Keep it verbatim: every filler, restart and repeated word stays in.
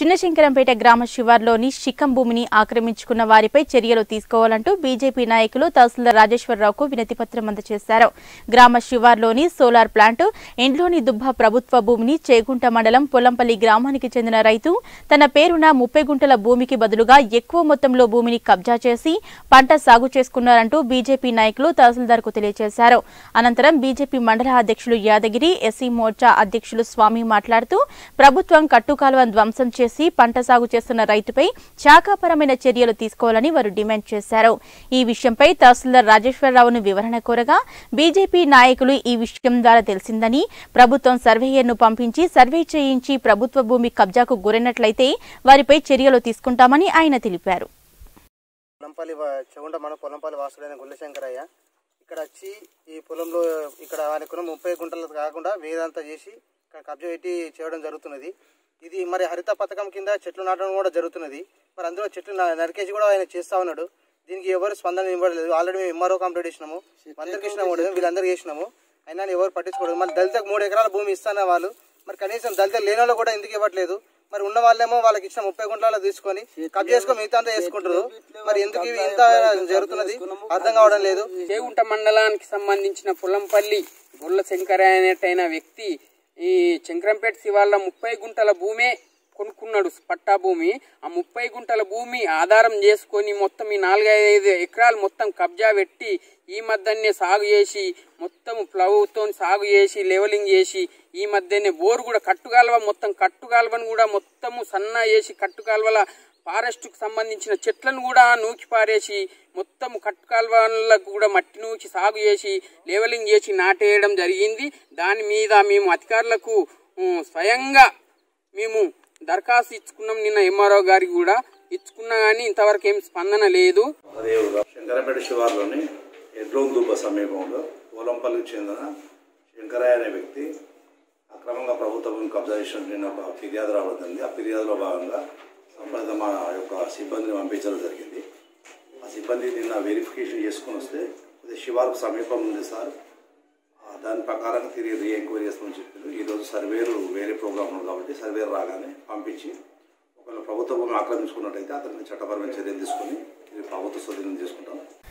చిన్నశంకరంపేట గ్రామ శివార్లోని శిఖం భూమిని ఆక్రమించుకున్న వారిపై చర్యలు తీసుకోవాలంటూ బీజేపీ నాయకులు తహసీల్దార్ రాజేశ్వరరావుకు వినతిపత్రం అందజేశారు. గ్రామ శివార్లోని సోలార్ ప్లాంట్ ఎండ్లోని దుబ్బ ప్రభుత్వ భూమిని చేగుంట మండలం పొలంపల్లి గ్రామానికి చెందిన రైతు తన పేరున ముప్పై గుంటల భూమికి బదులుగా ఎక్కువ మొత్తంలో భూమిని కబ్జా చేసి పంట సాగు చేసుకున్నారంటూ బీజేపీ నాయకులు తహసీల్దార్కు తెలియజేశారు. అనంతరం బీజేపీ మండల అధ్యక్షులు యాదగిరి, ఎస్సీ మోర్చా అధ్యక్షులు స్వామి మాట్లాడుతూ ప్రభుత్వం కట్టుకాలువ ధ్వంసం చేసి పంట సాగు చేస్తున్న రైతుపై శాఖాపరమైన చర్యలు తీసుకోవాలని వారు డిమాండ్ చేశారు. ఈ విషయంపై తహసీల్దార్ రాజేశ్వరరావును వివరణ కోరగా బీజేపీ నాయకులు ఈ విషయం ద్వారా తెలిసిందని, ప్రభుత్వం సర్వేయర్ను పంపించి సర్వే చేయించి ప్రభుత్వ భూమి కబ్జాకు గురైనట్లయితే వారిపై చర్యలు తీసుకుంటామని ఆయన తెలిపారు. ఇక్కడ వచ్చి ఈ పొలంలో ఇక్కడ ఆయనకున్న ముప్పై గుంటలు కాకుండా వేదంతా చేసి కబ్జా పెట్టి చేయడం జరుగుతున్నది. ఇది మరి హరిత పథకం కింద చెట్లు నాటడం కూడా జరుగుతున్నది. మరి అందులో చెట్లు నరికేసి కూడా ఆయన చేస్తా ఉన్నాడు. దీనికి ఎవరు స్పందన ఇవ్వలేదు. ఆల్రెడీ మేము ఎంఆర్ఓ కంప్లీట్ చేసినాము, అందరికి ఇచ్చినాము, వీళ్ళందరికీ చేసినాము. అయినా ఎవరు పట్టించుకోవడం. మరి దళితకు మూడు ఎకరాల భూమి ఇస్తానే వాళ్ళు, మరి కనీసం దళిత లేని వాళ్ళు కూడా ఎందుకు ఇవ్వట్లేదు? మరి ఉన్న వాళ్ళేమో వాళ్ళకి ఇచ్చిన ముప్పై గుంటల తీసుకొని కబ్జా చేసుకొని మిగతా అంతా చేసుకుంటారు. మరి ఎందుకు ఇంత జరుగుతున్నది అర్థం కావడం లేదు. చేగుంట మండలానికి సంబంధించిన పొలంపల్లి గుళ్ళ శంకర అనేటైన వ్యక్తి ఈ శంకరంపేట శివార్ల ముప్పై గుంటల భూమే కొనుక్కున్నాడు, పట్టా భూమి. ఆ ముప్పై గుంటల భూమి ఆధారం చేసుకొని మొత్తం ఈ నాలుగైదు ఎకరాలు మొత్తం కబ్జా పెట్టి ఈ మధ్యనే సాగు చేసి మొత్తం ప్లవ్తో సాగు చేసి లెవెలింగ్ చేసి ఈ మధ్యనే బోరు కూడా కట్టుకాల్వ మొత్తం కట్టుకాల్వను కూడా మొత్తము సన్న చేసి కట్టుకాల్వల ఫారెస్ట్కు సంబంధించిన చెట్లను కూడా నూకి పారేసి మొత్తం కట్టుకాల్వలకు కూడా మట్టి నూకి సాగు చేసి లెవెలింగ్ చేసి నాటేయడం జరిగింది. దాని మీద మేము అధికారులకు స్వయంగా మేము దరఖాస్తు ఇచ్చుకున్నాం. నిన్న ఎంఆర్ఓ గారికి కూడా ఇచ్చుకున్నా కానీ ఇంతవరకు ఏం స్పందన లేదు. శంకరపేట శివార్లోని ఎడ్లోందుబ్బ సమీపంలో పోలంపల్లికి చెందిన శంకరయ్య అనే వ్యక్తి అక్రమంగా ప్రభుత్వం కబ్జా చేసిన నిన్న ఒక ఫిర్యాదు రావడంది. ఆ ఫిర్యాదులో భాగంగా సంబంధిత మా యొక్క సిబ్బందిని పంపించడం జరిగింది. ఆ సిబ్బంది నిన్న వెరిఫికేషన్ చేసుకుని వస్తే అది శివార్కు సమీపం ఉంది సార్, దాని ప్రకారంగా తిరిగి రీ ఎంక్వైరీ చేస్తామని చెప్పారు. ఈరోజు సర్వేరు వేరే ప్రోగ్రామ్ ఉంది కాబట్టి సర్వేరు రాగానే పంపించి ఒకవేళ ప్రభుత్వ భూమి ఆక్రమించుకున్నట్టయితే అతన్ని చట్టపరమైన చర్యలు తీసుకొని ఇది ప్రభుత్వ స్వాధీనం చేసుకుంటాం.